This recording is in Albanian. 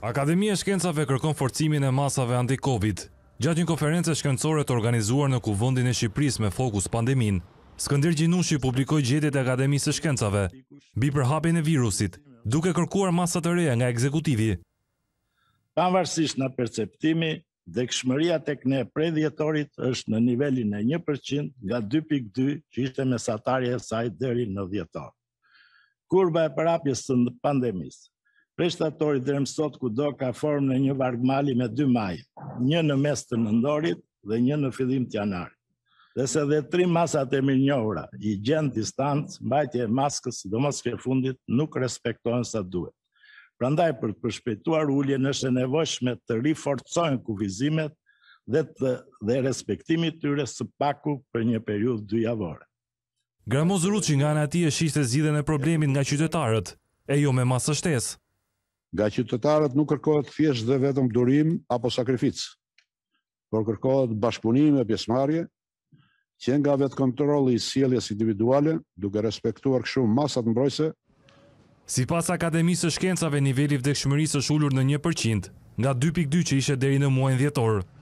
Akademia e Shkencave kërkon forcimin e masave anti-Covid. Gjatë një konferencë shkencore të organizuar në Kuvendin e Shqipërisë me fokus pandemin, Skënder Gjinushi publikoi gjetjet e Akademisë së Shkencave mbi përhapjen e virusit, duke kërkuar masa të reja nga ekzekutivi. Pavarësisht nga perceptimi, dekshmëria tek ne prej dhjetorit është në nivelin e 1% nga 2.2 që ishte mesatarja e saj deri në dhjetor. Kurba e përhapjes së pandemisë prej shtatorit deri më sot kudo ka formën e një vargmali me 2 maje, një në mes të nëndorit dhe një në fillim të janarit. Dhe se dhe 3 masat e mirënjohura, higjenë, distancë, mbajtje e maskës, sidomos ke fundit, nuk respektohen sa duhet. Prandaj për të përshpejtuar uljen është e nevojshme të riforcohen kufizimet dhe respektimi tyre së paku për një periudhë dyjavore. Gramoz Ruçi nga ana e tij shihte zgjidhjen e problemit nga qytetarët, e jo me masë shtesë. Nga qytetarët nuk kërkohet thjesht dhe vetëm durim apo sakrificë, por kërkohet bashkëpunim e pjesëmarrje, që nga vetë kontrolli i sjelljes individuale, duke respektuar kështu masat mbrojtëse. Sipas Akademisë së Shkencave, niveli i vdekshmërisë është ulur në 1%, nga 2.2 që ishte deri në muajin dhjetor.